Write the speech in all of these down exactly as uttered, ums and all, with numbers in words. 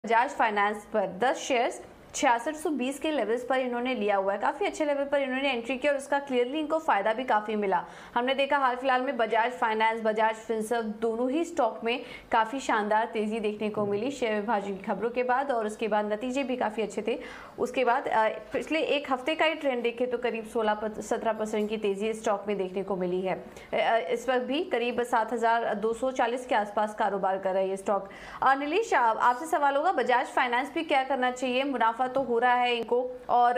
Bajaj finance पर दस shares छियासठ सौ बीस के लेवल्स पर इन्होंने लिया हुआ है। काफी अच्छे लेवल पर इन्होंने एंट्री की और उसका क्लियरली इनको फायदा भी काफी मिला। हमने देखा हाल फिलहाल में बजाज फाइनेंस, बजाज फिनसर्व दोनों ही स्टॉक में काफी शानदार तेजी देखने को मिली शेयर विभाजन की खबरों के बाद, और उसके बाद नतीजे भी काफी अच्छे थे। उसके बाद पिछले एक हफ्ते का ही ट्रेंड देखें तो करीब सोलह सत्रह परसेंट की तेजी स्टॉक में देखने को मिली है। इस वक्त भी करीब सात हजार दो सौ चालीस के आसपास कारोबार कर रहा है ये स्टॉक। नीलेश, आपसे सवाल होगा, बजाज फाइनेंस भी क्या करना चाहिए? मुनाफा तो हो रहा है इनको और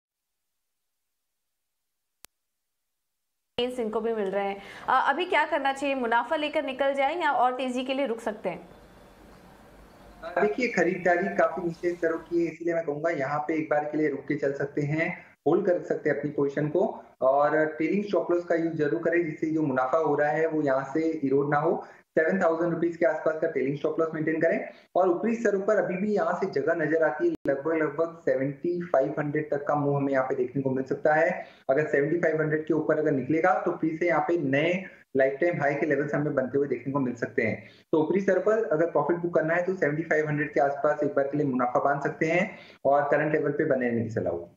इनको भी मिल रहे हैं, अभी क्या करना चाहिए? मुनाफा लेकर निकल जाए या और तेजी के लिए रुक सकते हैं? देखिए, खरीदारी काफी नीचे स्तरों की है, इसीलिए मैं कहूंगा यहाँ पे एक बार के लिए रुक के चल सकते हैं, होल्ड कर सकते हैं अपनी पोजीशन को, और ट्रेलिंग स्टॉप लॉस का यूज जरूर करें जिससे जो मुनाफा हो रहा है वो यहाँ से इरोड ना हो। सेवन थाउजेंड रुपीज के आसपास का ट्रेलिंग स्टॉप लॉस मेंटेन करें, और ऊपरी स्तरों पर अभी भी यहाँ से जगह नजर आती है, लगभग लगभग सेवेंटी फाइव हंड्रेड तक का मूव हमें यहाँ पे देखने को मिल सकता है। अगर सेवेंटी फाइव हंड्रेड के ऊपर अगर निकलेगा तो फिर से यहाँ पे नए लाइफ टाइम हाई के लेवल्स हमें बनते हुए देखने को मिल सकते हैं। तो ऊपरी स्तर पर अगर प्रॉफिट बुक करना है तो सेवेंटी फाइव हंड्रेड के आसपास एक बार के लिए मुनाफा बांध सकते हैं, और करंट लेवल पे बने रहने की सलाह होगी।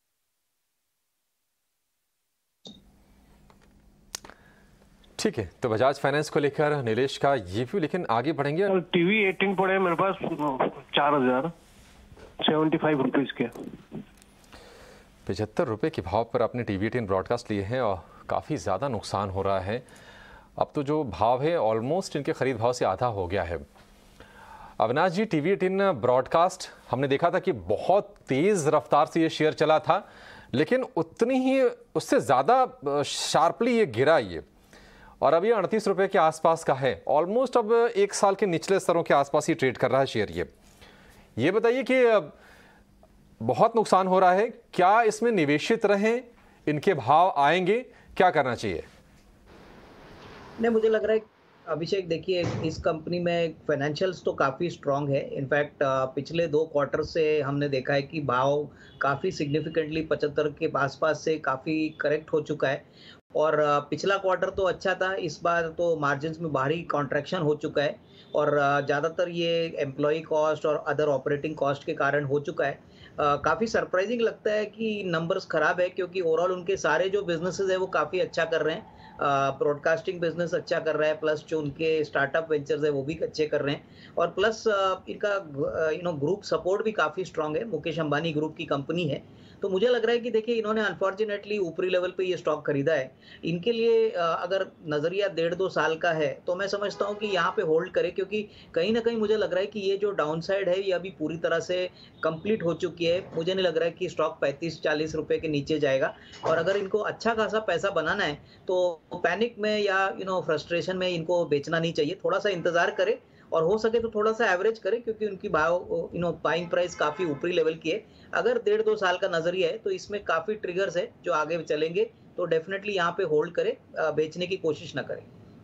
ठीक है, तो बजाज फाइनेंस को लेकर नीलेश का ये व्यू, लेकिन आगे बढ़ेंगे। टीवी एटीन पड़े मेरे पास चार हजार सेवेंटी फाइव रुपीज के पचहत्तर रुपए के भाव पर आपने टीवी एटीन ब्रॉडकास्ट लिए हैं और काफ़ी ज़्यादा नुकसान हो रहा है। अब तो जो भाव है ऑलमोस्ट इनके खरीद भाव से आधा हो गया है। Avinash ji, TV eighteen broadcast हमने देखा था कि बहुत तेज़ रफ्तार से ये शेयर चला था, लेकिन उतनी ही उससे ज़्यादा शार्पली ये गिरा ये, और अब ये अड़तीस रुपये के आसपास का है। ऑलमोस्ट अब एक साल के निचले स्तरों के आसपास ही ट्रेड कर रहा है शेयर। ये ये बताइए कि बहुत नुकसान हो रहा है, क्या इसमें निवेशित रहें, इनके भाव आएंगे, क्या करना चाहिए? नहीं, मुझे लग रहा है अभिषेक, देखिए इस कंपनी में फाइनेंशियल्स तो काफ़ी स्ट्रांग है। इनफैक्ट पिछले दो क्वार्टर से हमने देखा है कि भाव काफ़ी सिग्निफिकेंटली पचहत्तर के आसपास से काफ़ी करेक्ट हो चुका है, और पिछला क्वार्टर तो अच्छा था, इस बार तो मार्जिन्स में भारी कॉन्ट्रैक्शन हो चुका है, और ज़्यादातर ये एम्प्लॉय कॉस्ट और अदर ऑपरेटिंग कॉस्ट के कारण हो चुका है। काफ़ी सरप्राइजिंग लगता है कि नंबर्स ख़राब है, क्योंकि ओवरऑल उनके सारे जो बिजनेसेस है वो काफ़ी अच्छा कर रहे हैं। ब्रॉडकास्टिंग बिजनेस अच्छा कर रहा है, प्लस जो उनके स्टार्टअप वेंचर्स है वो भी अच्छे कर रहे हैं, और प्लस इनका यू नो ग्रुप सपोर्ट भी काफ़ी स्ट्रांग है। मुकेश अंबानी ग्रुप की कंपनी है, तो मुझे लग रहा है कि देखिए इन्होंने अनफॉर्चुनेटली ऊपरी लेवल पे ये स्टॉक खरीदा है। इनके लिए अगर नज़रिया डेढ़ दो साल का है तो मैं समझता हूँ कि यहाँ पे होल्ड करें, क्योंकि कहीं ना कहीं मुझे लग रहा है कि ये जो डाउन साइड है ये अभी पूरी तरह से कंप्लीट हो चुकी है। मुझे नहीं लग रहा है कि स्टॉक पैंतीस चालीस रुपए के नीचे जाएगा, और अगर इनको अच्छा खासा पैसा बनाना है तो पैनिक में या यू नो फ्रस्ट्रेशन में इनको बेचना नहीं चाहिए। थोड़ा सा इंतजार करें, और हो सके तो थोड़ा सा एवरेज करें, क्योंकि उनकी भाव यू नो बाइंग प्राइस काफ़ी ऊपरी लेवल की है। अगर डेढ़ दो साल का नजरिया है तो इसमें काफ़ी ट्रिगर्स है जो आगे चलेंगे, तो डेफिनेटली यहाँ पे होल्ड करें, बेचने की कोशिश ना करें।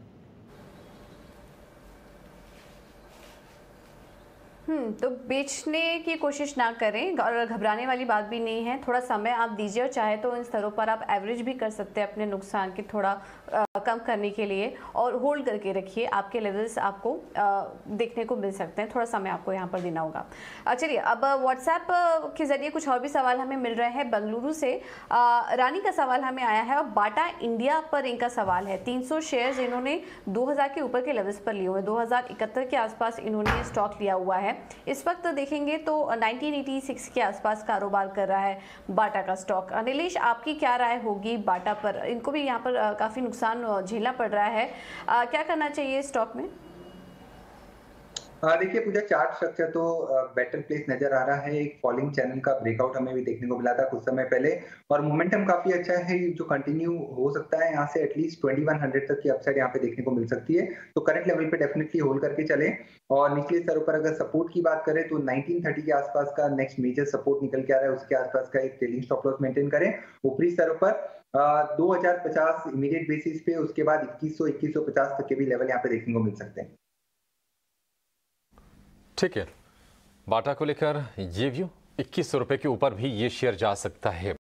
हम्म तो बेचने की कोशिश ना करें, और घबराने वाली बात भी नहीं है। थोड़ा समय आप दीजिए, और चाहे तो इन स्तरों पर आप एवरेज भी कर सकते हैं अपने नुकसान की थोड़ा आ, कम करने के लिए, और होल्ड करके रखिए। आपके लेवल्स आपको आ, देखने को मिल सकते हैं, थोड़ा समय आपको यहाँ पर देना होगा। चलिए, अब व्हाट्सएप के जरिए कुछ और भी सवाल हमें मिल रहे हैं। बेंगलुरु से आ, रानी का सवाल हमें आया है, और बाटा इंडिया पर इनका सवाल है। तीन सौ शेयर्स इन्होंने दो हज़ार के ऊपर के लेवल्स पर लिए हुए, दो हज़ार इकहत्तर के आसपास इन्होंने स्टॉक लिया हुआ है। इस वक्त देखेंगे तो नाइनटीन एटी सिक्स के आसपास कारोबार कर रहा है बाटा का स्टॉक। नीलेश, आपकी क्या राय होगी बाटा पर? इनको भी यहाँ पर काफी नुकसान झेलना पड़ रहा है, आ, क्या करना चाहिए स्टॉक में? देखिए, पूरा चार्ट स्ट्रक्चर तो बेटर प्लेस नजर आ रहा है। एक फॉलिंग चैनल का ब्रेकआउट हमें भी देखने को मिला था कुछ समय पहले, और मोमेंटम काफी अच्छा है जो कंटिन्यू हो सकता है। यहाँ से एटलीस्ट ट्वेंटी वन हंड्रेड तक की अपसाइड यहाँ पे देखने को मिल सकती है, तो करंट लेवल पे डेफिनेटली होल्ड करके चले। और निचले स्तरों पर अगर सपोर्ट की बात करें तो नाइनटीन थर्टी के आसपास का नेक्स्ट मेजर सपोर्ट निकल के आ रहा है, उसके आसपास का एक ट्रेलिंग स्टॉप लॉस मेंटेन करें। ऊपरी स्तरों पर दो हजार पचास इमीडिएट बेसिस पे, उसके बाद इक्कीस सौ इक्कीस सौ पचास तक के भी लेवल यहाँ पे देखने को मिल सकते हैं। ठीक है, बाटा को लेकर ये व्यू, इक्कीस सौ रुपए के ऊपर भी ये शेयर जा सकता है।